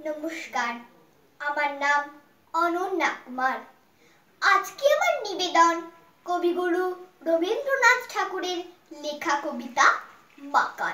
নমস্কার, আমার নাম অনন্যা কুমার। আজকে আমার নিবেদন কবিগুরু রবীন্দ্রনাথ ঠাকুরের লেখা কবিতা মাকাল।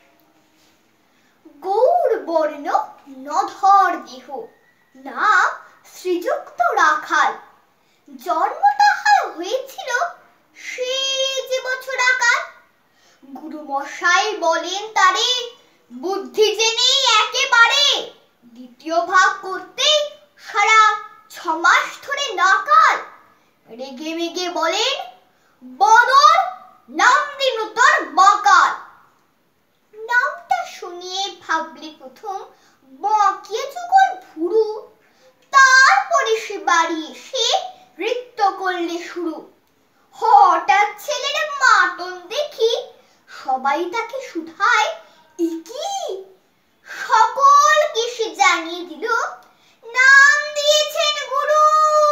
গৌর বর্ণ নধর দেহ, নাম শ্রীযুক্ত রাখাল। জন্ম তাহার হয়েছিল সে যে বছর আকাল। গুরুমশাই বলেন তারে, বুদ্ধি জেনে একেবারে দ্বিতীয় ভাগ করতে সারা 6 মাস ধরে নাকাল। রেগে মেগে বলেন, বদর নাম দিন তোর মাকাল। নামটা শুনিয়ে ভাবলে প্রথম বাঁকিয়ে যুগল ভুরু, তারপরে সে বাড়ি এসে নৃত্য করলে শুরু। হঠাৎ ছেলের মাতন দেখি সবাই তাকে শুধায়, একি সকলকে সে জানিয়ে দিল, নাম দিয়েছেন গুরু।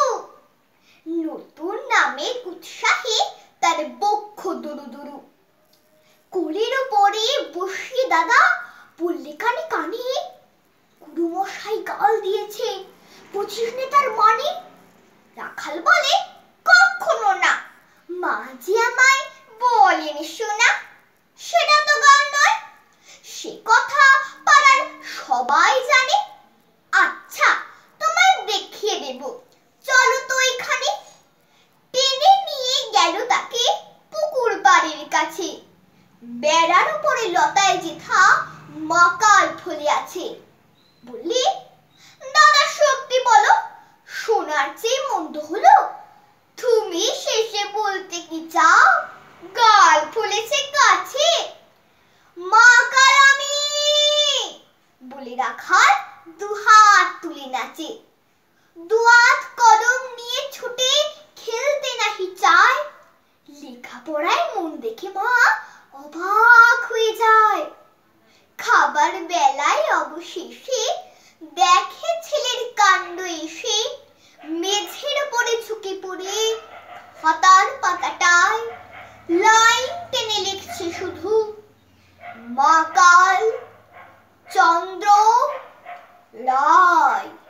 নতুন নামের উৎসাহে তার বক্ষ দুরু দুরু। কোলের উপরে বসিয়ে দাদা বললে কানে কানে, গুরুমশাই গাল দিয়েছে, বুঝিস নে তার মানে। রাখাল বলে, কখনো না, মা যে আমায় বলেন শোনা, সেটা তো গাল নয়, সে কথা পাড়ার সবাই জানে। আচ্ছা তোমায় দেখিয়ে দেব, চলো তো এখানে। টেনে নিয়ে গেল তাকে পুকুর পাড়ের কাছে। বেড়ার উপরে লতায় যেথা মাকাল ফলে আছে। বললে, দাদা সত্যি বলো, সোনার চেয়ে মন্দ হলো? তুমি শেষে বলতে কি চাও, গাল ফুলেছে কাছে? মাকাল আমি বলে রাখাল দুহাত তুলে নাচে। দুহাত কলম নিয়ে ছুটে খেলতে নাহি চায়। লেখাপড়ায় মন দেখে মা অবাক হয়ে যায়। খাবার বেলায় অবশেষে দেখে ছেলের কাণ্ড এসে, মেঝের উপরে ঝুঁকে পড়ে খাতার পাতাটায় লাইন টেনে লিখছে শুধু, মাকাল চন্দ্র রায়।